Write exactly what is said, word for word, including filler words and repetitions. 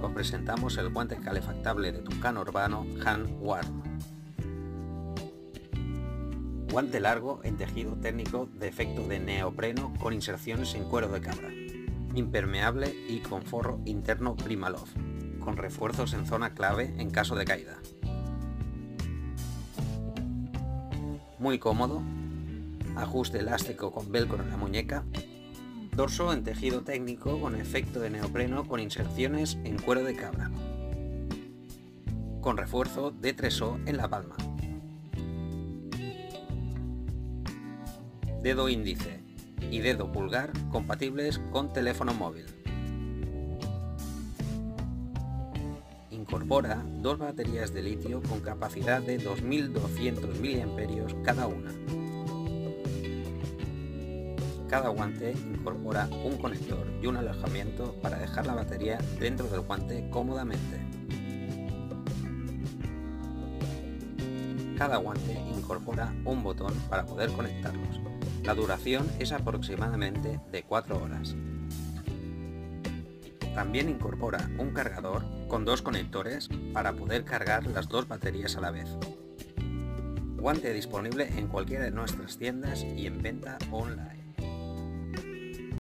os presentamos el guante calefactable de Tucano Urbano Hand Warm. Guante largo en tejido técnico de efecto de neopreno con inserciones en cuero de cabra. Impermeable y con forro interno Primaloft, con refuerzos en zona clave en caso de caída. Muy cómodo, ajuste elástico con velcro en la muñeca, dorso en tejido técnico con efecto de neopreno con inserciones en cuero de cabra, con refuerzo de tres O en la palma. Dedo índice y dedo pulgar compatibles con teléfono móvil. Incorpora dos baterías de litio con capacidad de dos mil doscientos miliamperios hora cada una. Cada guante incorpora un conector y un alojamiento para dejar la batería dentro del guante cómodamente. Cada guante incorpora un botón para poder conectarlos. La duración es aproximadamente de cuatro horas. También incorpora un cargador con dos conectores para poder cargar las dos baterías a la vez. Guante disponible en cualquiera de nuestras tiendas y en venta online.